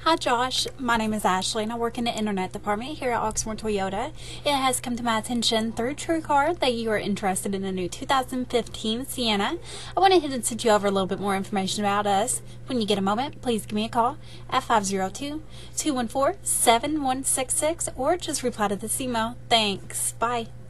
Hi Josh, my name is Ashley and I work in the internet department here at Oxmoor Toyota. It has come to my attention through TrueCar that you are interested in a new 2015 Sienna. I went ahead and sent you over a little bit more information about us. When you get a moment, please give me a call at 502-214-7166 or just reply to this email. Thanks. Bye.